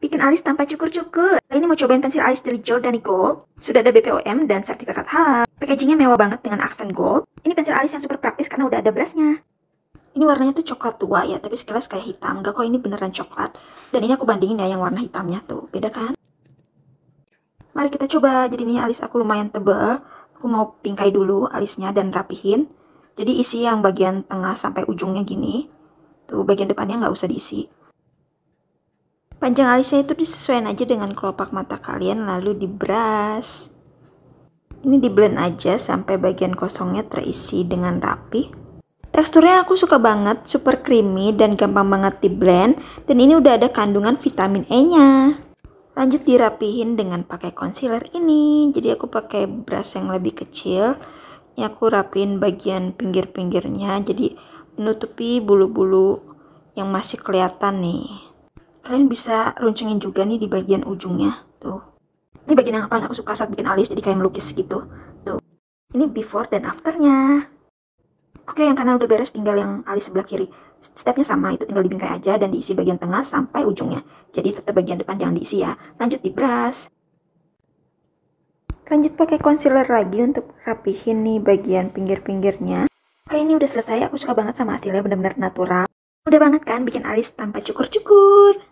Bikin alis tanpa cukur-cukur. Kali ini mau cobain pensil alis dari Giordani Gold. Sudah ada BPOM dan sertifikat halal. Packagingnya mewah banget dengan aksen gold. Ini pensil alis yang super praktis karena udah ada brushnya. Ini warnanya tuh coklat tua ya, tapi sekilas kayak hitam. Enggak kok, ini beneran coklat. Dan ini aku bandingin ya yang warna hitamnya tuh. Beda kan? Mari kita coba. Jadi ini alis aku lumayan tebal. Aku mau pingkai dulu alisnya dan rapihin. Jadi isi yang bagian tengah sampai ujungnya gini. Tuh bagian depannya nggak usah diisi. Panjang alisnya itu disesuaikan aja dengan kelopak mata kalian lalu dibrush. Ini di blend aja sampai bagian kosongnya terisi dengan rapi. Teksturnya aku suka banget, super creamy dan gampang banget di blend. Dan ini udah ada kandungan vitamin E-nya. Lanjut dirapihin dengan pakai concealer ini. Jadi aku pakai brush yang lebih kecil. Ini aku rapihin bagian pinggir-pinggirnya. Jadi menutupi bulu-bulu yang masih kelihatan nih. Kalian bisa runcingin juga nih di bagian ujungnya. Tuh. Ini bagian yang paling aku suka saat bikin alis. Jadi kayak melukis gitu. Tuh. Ini before dan afternya. Oke, yang kanan udah beres, tinggal yang alis sebelah kiri. Stepnya sama, itu tinggal dibingkai aja dan diisi bagian tengah sampai ujungnya. Jadi tetap bagian depan jangan diisi ya. Lanjut di brush. Lanjut pakai concealer lagi untuk rapihin nih bagian pinggir-pinggirnya. Oke, ini udah selesai. Aku suka banget sama hasilnya, benar-benar natural. Udah banget kan bikin alis tanpa cukur-cukur.